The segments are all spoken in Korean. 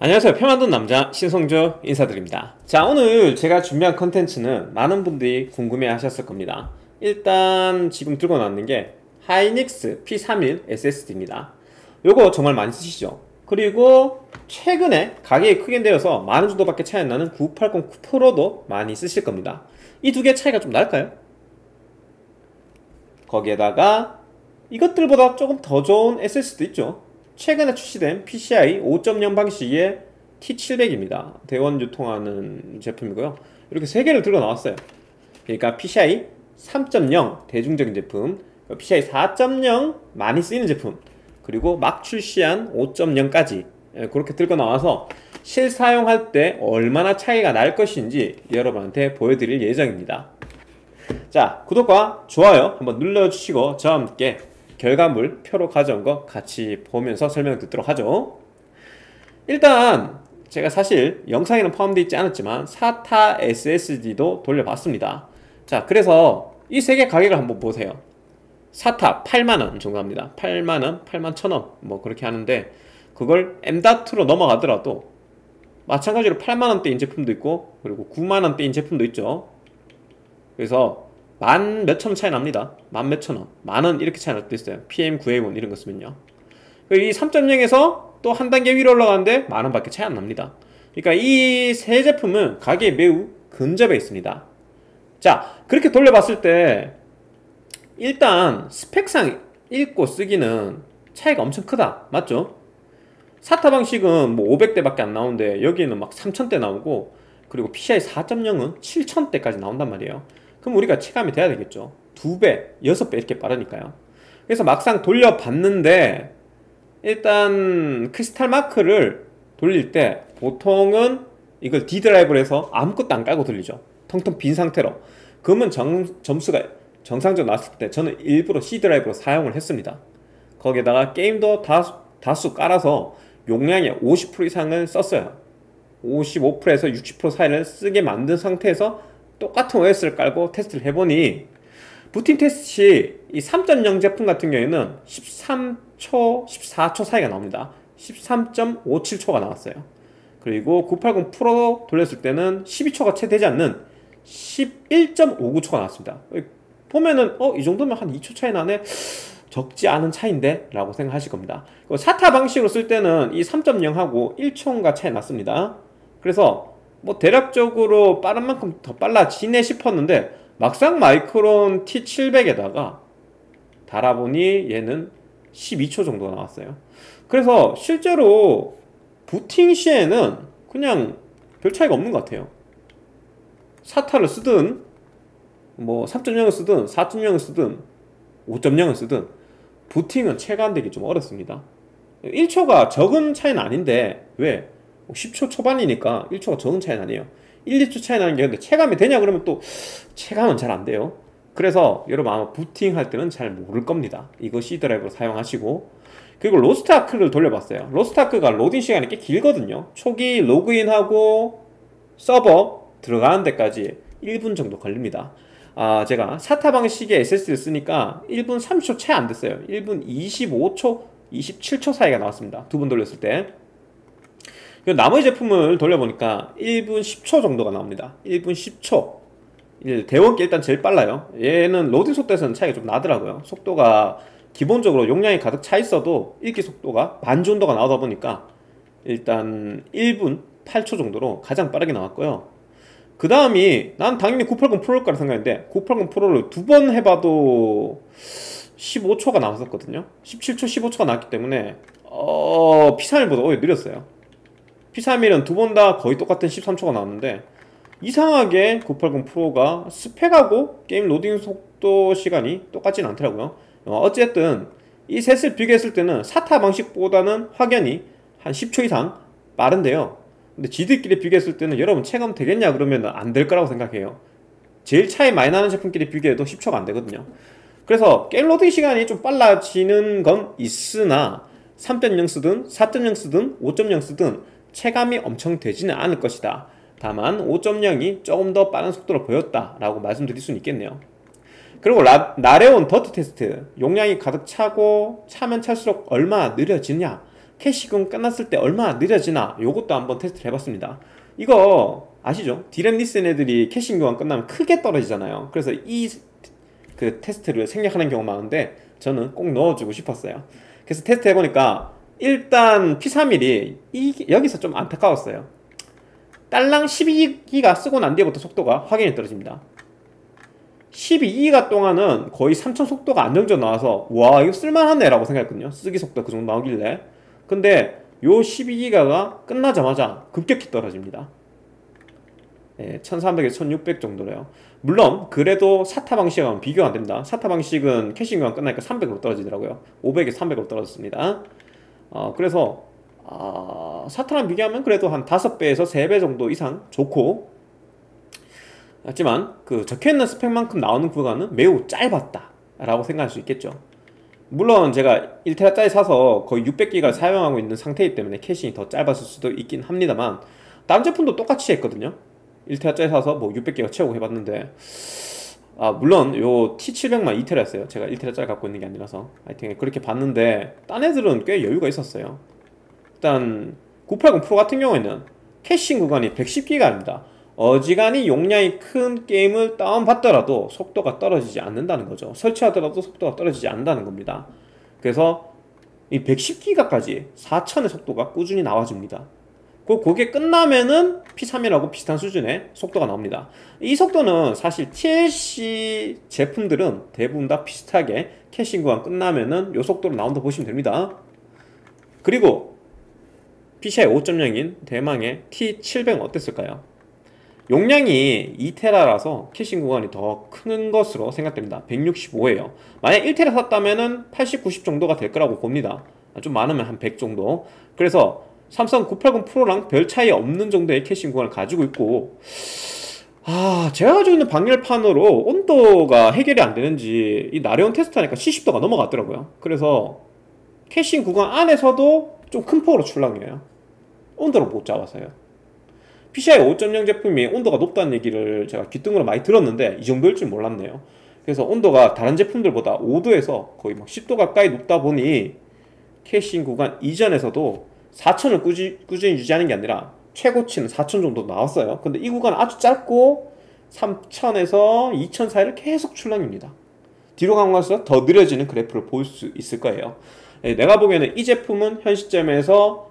안녕하세요. 표 만든 남자 신성조 인사드립니다. 자, 오늘 제가 준비한 컨텐츠는 많은 분들이 궁금해 하셨을 겁니다. 일단 지금 들고 나왔는 게 하이닉스 P31 SSD입니다. 요거 정말 많이 쓰시죠? 그리고 최근에 가격이 크게 내려서 만원 정도밖에 차이 안 나는 9809 프로도 많이 쓰실 겁니다. 이 두 개 차이가 좀 날까요? 거기에다가 이것들보다 조금 더 좋은 SSD 있죠. 최근에 출시된 PCI 5.0 방식의 T700입니다. 대원 유통하는 제품이고요. 이렇게 세 개를 들고 나왔어요. 그러니까 PCI 3.0 대중적인 제품, PCI 4.0 많이 쓰이는 제품, 그리고 막 출시한 5.0까지 그렇게 들고 나와서 실사용할 때 얼마나 차이가 날 것인지 여러분한테 보여드릴 예정입니다. 자, 구독과 좋아요 한번 눌러주시고 저와 함께 결과물 표로 가져온 거 같이 보면서 설명 듣도록 하죠. 일단 제가 사실 영상에는 포함되어 있지 않았지만 SATA SSD도 돌려봤습니다. 자, 그래서 이 세 개 가격을 한번 보세요. SATA 8만원 정도 합니다. 8만원, 8만1천원 뭐 그렇게 하는데, 그걸 M.2로 넘어가더라도 마찬가지로 8만원대인 제품도 있고 그리고 9만원대인 제품도 있죠. 그래서 만 몇천원 차이 납니다. 만 몇천원, 만원 이렇게 차이 날 때 있어요. PM9A1 이런 거 쓰면요. 이 3.0에서 또 한 단계 위로 올라가는데 만원 밖에 차이 안 납니다. 그러니까 이 세 제품은 가격이 매우 근접해 있습니다. 자, 그렇게 돌려봤을 때 일단 스펙상 읽고 쓰기는 차이가 엄청 크다, 맞죠? 사타 방식은 뭐 500대 밖에 안 나오는데 여기는 막 3000대 나오고, 그리고 PCI 4.0은 7000대까지 나온단 말이에요. 그럼 우리가 체감이 돼야 되겠죠. 2배, 6배 이렇게 빠르니까요. 그래서 막상 돌려봤는데 일단 크리스탈 마크를 돌릴 때 보통은 이걸 D 드라이브로 해서 아무것도 안 깔고 돌리죠. 텅텅 빈 상태로. 그러면 점수가 정상적으로 나왔을 때 저는 일부러 C 드라이브로 사용을 했습니다. 거기에다가 게임도 다수 깔아서 용량의 50% 이상을 썼어요. 55%에서 60% 사이를 쓰게 만든 상태에서 똑같은 OS를 깔고 테스트를 해보니 부팅 테스트 시 이 3.0 제품 같은 경우에는 13초, 14초 사이가 나옵니다. 13.57초가 나왔어요. 그리고 980 프로 돌렸을 때는 12초가 채 되지 않는 11.59초가 나왔습니다. 보면은 이 정도면 한 2초 차이 나네? 적지 않은 차이인데? 라고 생각하실 겁니다. 사타 방식으로 쓸 때는 이 3.0하고 1초인가 차이 났습니다. 그래서 뭐 대략적으로 빠른 만큼 더 빨라지네 싶었는데 막상 마이크론 T700에다가 달아보니 얘는 12초 정도가 나왔어요. 그래서 실제로 부팅 시에는 그냥 별 차이가 없는 것 같아요. 사타를 쓰든 뭐 3.0을 쓰든 4.0을 쓰든 5.0을 쓰든 부팅은 체감되기 좀 어렵습니다. 1초가 적은 차이는 아닌데 왜? 10초 초반이니까 1초가 적은 차이는 아니에요. 1, 2초 차이 나는 게, 근데 체감이 되냐 그러면 또 체감은 잘 안 돼요. 그래서 여러분 아마 부팅 할 때는 잘 모를 겁니다. 이거 C 드라이브로 사용하시고, 그리고 로스트아크를 돌려봤어요. 로스트아크가 로딩 시간이 꽤 길거든요. 초기 로그인하고 서버 들어가는 데까지 1분 정도 걸립니다. 제가 사타 방식의 SSD를 쓰니까 1분 30초 채 안 됐어요. 1분 25초, 27초 사이가 나왔습니다. 두 번 돌렸을 때. 나머지 제품을 돌려보니까 1분 10초 정도가 나옵니다. 1분 10초. 대원기 일단 제일 빨라요. 얘는 로딩 속도에서는 차이가 좀 나더라고요. 속도가 기본적으로 용량이 가득 차 있어도 읽기 속도가 반주온도가 나오다 보니까 일단 1분 8초 정도로 가장 빠르게 나왔고요. 그 다음이 난 당연히 980 프로일 거라 생각했는데 980 프로를 두 번 해봐도 15초가 나왔었거든요. 17초, 15초가 나왔기 때문에 P31보다 오히려 느렸어요. P31은 두 번 다 거의 똑같은 13초가 나왔는데 이상하게 980 프로가 스펙하고 게임 로딩 속도 시간이 똑같진 않더라고요. 어쨌든 이 셋을 비교했을 때는 사타 방식보다는 확연히 한 10초 이상 빠른데요. 근데 지들끼리 비교했을 때는 여러분 체감 되겠냐 그러면 안 될 거라고 생각해요. 제일 차이 많이 나는 제품끼리 비교해도 10초가 안 되거든요. 그래서 게임 로딩 시간이 좀 빨라지는 건 있으나 3.0 쓰든 4.0 쓰든 5.0 쓰든 체감이 엄청 되지는 않을 것이다. 다만 5.0이 조금 더 빠른 속도로 보였다 라고 말씀드릴 수는 있겠네요. 그리고 나레온 더트 테스트, 용량이 가득 차고 차면 찰수록 얼마나 느려지냐 캐시군 끝났을 때 얼마나 느려지나 요것도 한번 테스트를 해봤습니다. 이거 아시죠? 디램 리슨 애들이 캐싱 교환 끝나면 크게 떨어지잖아요. 그래서 이 그 테스트를 생략하는 경우가 많은데 저는 꼭 넣어주고 싶었어요. 그래서 테스트 해보니까 일단 P31이 여기서 좀 안타까웠어요. 딸랑 12기가 쓰고 난 뒤부터 속도가 확연히 떨어집니다. 12기가 동안은 거의 3000 속도가 안정적 나와서 와 이거 쓸만하네 라고 생각했거든요. 쓰기 속도 그 정도 나오길래. 근데 요 12기가가 끝나자마자 급격히 떨어집니다. 1300에서 1600 정도래요. 물론 그래도 사타 방식하고는 비교가 안됩니다. 사타 방식은 캐싱 교환 끝나니까 300으로 떨어지더라고요. 500에서 300으로 떨어졌습니다. 그래서 사타랑 비교하면 그래도 한 5배에서 3배 정도 이상 좋고, 하지만 그 적혀있는 스펙만큼 나오는 구간은 매우 짧았다 라고 생각할 수 있겠죠. 물론 제가 1TB짜리 사서 거의 600기가를 사용하고 있는 상태이기 때문에 캐싱이 더 짧았을 수도 있긴 합니다만 다른 제품도 똑같이 했거든요. 1TB짜리 사서 뭐 600기가 채우고 해봤는데 물론 요 T700만 2TB였어요. 제가 1TB짜리 갖고 있는 게 아니라서 하여튼 그렇게 봤는데 딴 애들은 꽤 여유가 있었어요. 일단 980 프로 같은 경우에는 캐싱 구간이 110기가입니다. 어지간히 용량이 큰 게임을 다운받더라도 속도가 떨어지지 않는다는 거죠. 설치하더라도 속도가 떨어지지 않는다는 겁니다. 그래서 이 110기가까지 4000의 속도가 꾸준히 나와줍니다. 그게 끝나면은 P3이라고 비슷한 수준의 속도가 나옵니다. 이 속도는 사실 TLC 제품들은 대부분 다 비슷하게 캐싱 구간 끝나면은 이 속도로 나온다 보시면 됩니다. 그리고 PCI 5.0인 대망의 T700은 어땠을까요? 용량이 2TB라서 캐싱 구간이 더 큰 것으로 생각됩니다. 165예요. 만약 1TB 샀다면은 80, 90 정도가 될 거라고 봅니다. 좀 많으면 한 100 정도. 그래서 삼성 980 프로랑 별 차이 없는 정도의 캐싱 구간을 가지고 있고, 제가 가지고 있는 방열판으로 온도가 해결이 안 되는지 이 나레온 테스트하니까 70도가 넘어갔더라고요. 그래서 캐싱 구간 안에서도 좀 큰 폭으로 출렁여요. 온도를 못 잡아서요. PCI 5.0 제품이 온도가 높다는 얘기를 제가 귀등으로 많이 들었는데 이 정도일 줄 몰랐네요. 그래서 온도가 다른 제품들보다 5도에서 거의 막 10도 가까이 높다 보니 캐싱 구간 이전에서도 4000을 꾸준히 유지하는 게 아니라 최고치는 4000 정도 나왔어요. 근데 이 구간은 아주 짧고 3000에서 2000 사이를 계속 출렁입니다. 뒤로 가면서 더 느려지는 그래프를 볼 수 있을 거예요. 내가 보기에는 이 제품은 현 시점에서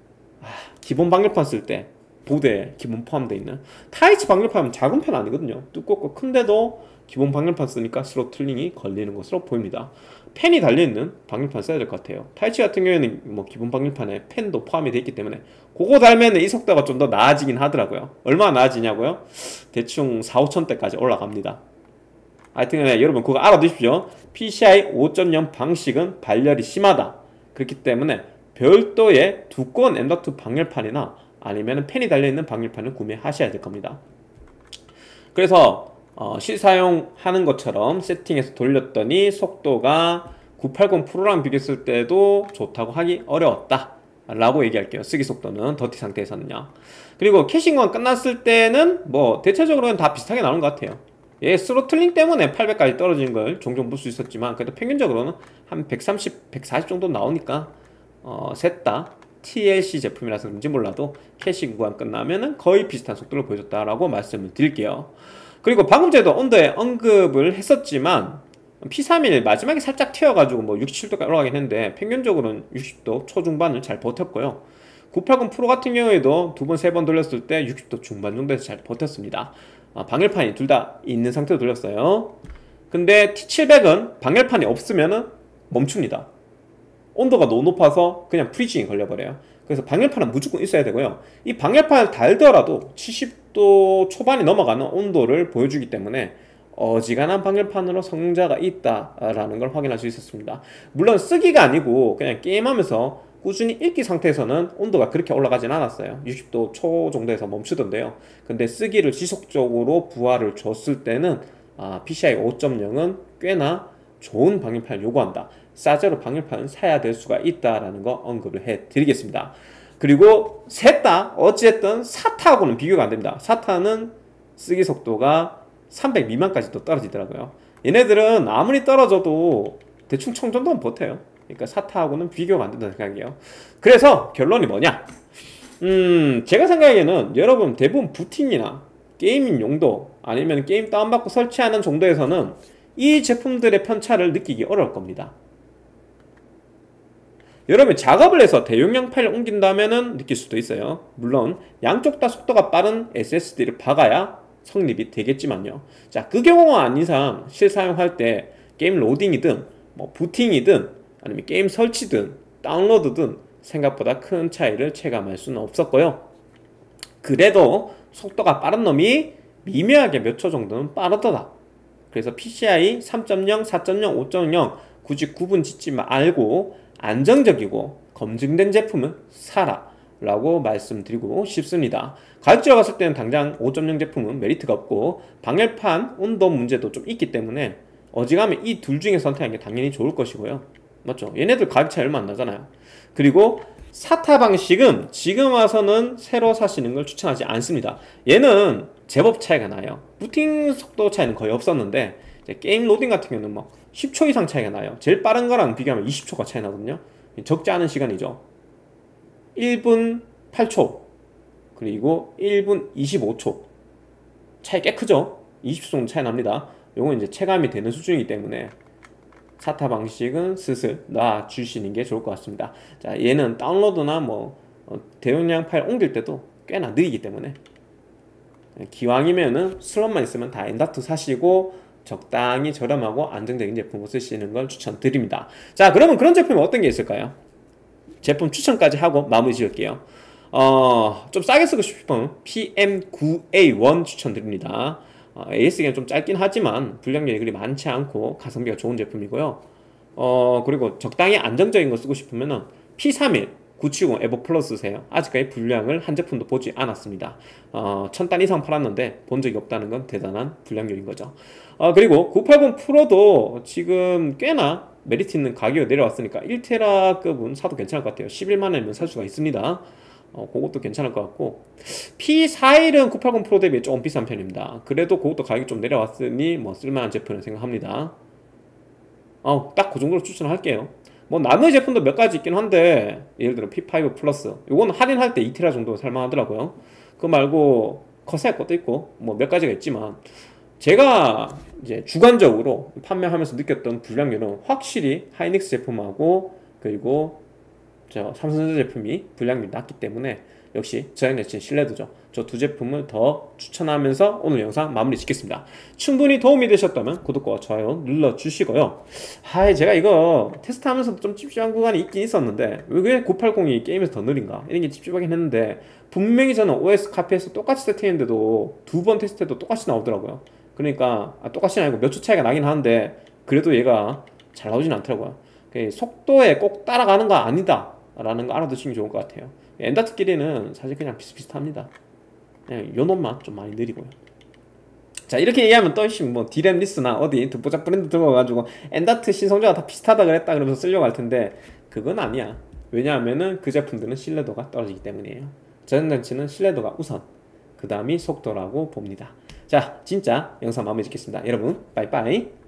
기본 방열판 쓸 때 보드에 기본 포함되어 있는 타이치 방열판은 작은 편 아니거든요. 두껍고 큰데도 기본 방열판 쓰니까 스로틀링이 걸리는 것으로 보입니다. 펜이 달려있는 방열판 써야 될 것 같아요. 타이치 같은 경우에는 뭐 기본 방열판에 펜도 포함이 되어 있기 때문에 그거 달면 이 속도가 좀 더 나아지긴 하더라고요. 얼마나 나아지냐고요? 대충 4, 5천대까지 올라갑니다. 하여튼 여러분 그거 알아두십시오. PCI 5.0 방식은 발열이 심하다. 그렇기 때문에 별도의 두꺼운 M.2 방열판이나 아니면 펜이 달려있는 방열판을 구매하셔야 될 겁니다. 그래서 실사용하는 것처럼 세팅해서 돌렸더니 속도가 980 프로랑 비교했을 때도 좋다고 하기 어려웠다 라고 얘기할게요. 쓰기 속도는 더티 상태에서는요. 그리고 캐싱만 끝났을 때는 뭐 대체적으로는 다 비슷하게 나오는 것 같아요. 스로틀링 때문에 800까지 떨어지는 걸 종종 볼 수 있었지만 그래도 평균적으로는 한 130, 140 정도 나오니까 셋 다 TLC 제품이라서 그런지 몰라도 캐싱 구간 끝나면은 거의 비슷한 속도를 보여줬다라고 말씀을 드릴게요. 그리고 방금 전에도 온도에 언급을 했었지만 P31 마지막에 살짝 튀어가지고 뭐 67도까지 올라가긴 했는데 평균적으로는 60도 초중반을 잘 버텼고요. 980 프로 같은 경우에도 두 번, 세 번 돌렸을 때 60도 중반 정도에서 잘 버텼습니다. 방열판이 둘 다 있는 상태로 돌렸어요. 근데 T700은 방열판이 없으면은 멈춥니다. 온도가 너무 높아서 그냥 프리징이 걸려버려요. 그래서 방열판은 무조건 있어야 되고요. 이 방열판을 달더라도 70도 초반이 넘어가는 온도를 보여주기 때문에 어지간한 방열판으로 성능자가 있다라는 걸 확인할 수 있었습니다. 물론 쓰기가 아니고 그냥 게임하면서 꾸준히 읽기 상태에서는 온도가 그렇게 올라가진 않았어요. 60도 초 정도에서 멈추던데요. 근데 쓰기를 지속적으로 부하를 줬을 때는 PCI 5.0은 꽤나 좋은 방열판을 요구한다. 싸제로 방열판을 사야 될 수가 있다라는 거 언급을 해드리겠습니다. 그리고 셋 다 어찌됐든 사타하고는 비교가 안됩니다. 사타는 쓰기 속도가 300 미만까지 또 떨어지더라고요. 얘네들은 아무리 떨어져도 대충 청 정도는 버텨요. 그러니까 사타하고는 비교가 안 된다는 생각이에요. 그래서 결론이 뭐냐? 제가 생각에는 여러분 대부분 부팅이나 게이밍 용도 아니면 게임 다운받고 설치하는 정도에서는 이 제품들의 편차를 느끼기 어려울 겁니다. 여러분이 작업을 해서 대용량 파일을 옮긴다면은 느낄 수도 있어요. 물론 양쪽 다 속도가 빠른 SSD를 박아야 성립이 되겠지만요. 자, 그 경우가 아닌 이상 실사용할 때 게임 로딩이든 뭐 부팅이든 아니면 게임 설치든 다운로드든 생각보다 큰 차이를 체감할 수는 없었고요. 그래도 속도가 빠른 놈이 미묘하게 몇 초 정도는 빠르더라. 그래서 PCI 3.0, 4.0, 5.0 굳이 구분 짓지 말고 안정적이고 검증된 제품은 사라 라고 말씀드리고 싶습니다. 가격적으로 봤을 때는 당장 5.0 제품은 메리트가 없고 방열판 온도 문제도 좀 있기 때문에 어지간하면 이 둘 중에 선택하는 게 당연히 좋을 것이고요. 맞죠? 얘네들 가격 차이 얼마 안 나잖아요. 그리고 사타 방식은 지금 와서는 새로 사시는 걸 추천하지 않습니다. 얘는 제법 차이가 나요. 부팅 속도 차이는 거의 없었는데 이제 게임 로딩 같은 경우는 뭐 10초 이상 차이가 나요. 제일 빠른 거랑 비교하면 20초가 차이 나거든요. 적지 않은 시간이죠. 1분 8초 그리고 1분 25초 차이 꽤 크죠. 20초 정도 차이 납니다. 요건 이제 체감이 되는 수준이기 때문에 사타 방식은 슬슬 놔주시는 게 좋을 것 같습니다. 자, 얘는 다운로드나 뭐 대용량 파일 옮길 때도 꽤나 느리기 때문에 기왕이면은 슬롯만 있으면 다 엔다투 사시고 적당히 저렴하고 안정적인 제품을 쓰시는 걸 추천드립니다. 자, 그러면 그런 제품이 어떤 게 있을까요? 제품 추천까지 하고 마무리 지을게요. 좀 싸게 쓰고 싶으면 PM9A1 추천드립니다. AS기는 좀 짧긴 하지만 불량률이 그리 많지 않고 가성비가 좋은 제품이고요. 그리고 적당히 안정적인 거 쓰고 싶으면은 P31 970 에버 플러스 쓰세요. 아직까지 불량을 한 제품도 보지 않았습니다. 1000단 이상 팔았는데 본 적이 없다는 건 대단한 불량률인 거죠. 그리고 980 프로도 지금 꽤나 메리트 있는 가격이 내려왔으니까 1테라급은 사도 괜찮을 것 같아요. 11만원이면 살 수가 있습니다. 그것도 괜찮을 것 같고 P41은 980 프로 대비 조금 비싼 편입니다. 그래도 그것도 가격이 좀 내려왔으니 뭐 쓸만한 제품을 생각합니다. 딱 그 정도로 추천할게요. 뭐 나머지 제품도 몇 가지 있긴 한데 예를 들어 P5 플러스 이건 할인할 때 2테라 정도 살만하더라고요. 그거 말고 커세어 것도 있고 뭐 몇 가지가 있지만 제가 이제 주관적으로 판매하면서 느꼈던 불량률은 확실히 하이닉스 제품하고 그리고 삼성전자 제품이 불량률이 낮기 때문에 역시 저형내친 신뢰도죠. 저 두 제품을 더 추천하면서 오늘 영상 마무리 짓겠습니다. 충분히 도움이 되셨다면 구독과 좋아요 눌러주시고요. 제가 이거 테스트하면서도 좀 찝찝한 구간이 있긴 있었는데 왜 980이 게임에서 더 느린가 이런 게 찝찝하긴 했는데 분명히 저는 OS 카페에서 똑같이 세팅했는데도 두 번 테스트해도 똑같이 나오더라고요. 그러니까 똑같이 아니고 몇 초 차이가 나긴 하는데 그래도 얘가 잘 나오진 않더라고요. 속도에 꼭 따라가는 거 아니다 라는 거 알아두시면 좋을 것 같아요. 엔다트끼리는 사실 그냥 비슷비슷합니다. 그냥 요 놈만 좀 많이 느리고요. 자, 이렇게 얘기하면 또 뭐 디램 리스나 어디 듣보잡 브랜드 들어가가지고 엔다트 신성조가 다 비슷하다 그랬다 그러면서 쓰려고 할 텐데 그건 아니야. 왜냐하면은 그 제품들은 신뢰도가 떨어지기 때문이에요. 저장장치는 신뢰도가 우선 그 다음이 속도라고 봅니다. 자, 진짜 영상 마무리 짓겠습니다. 여러분 빠이빠이.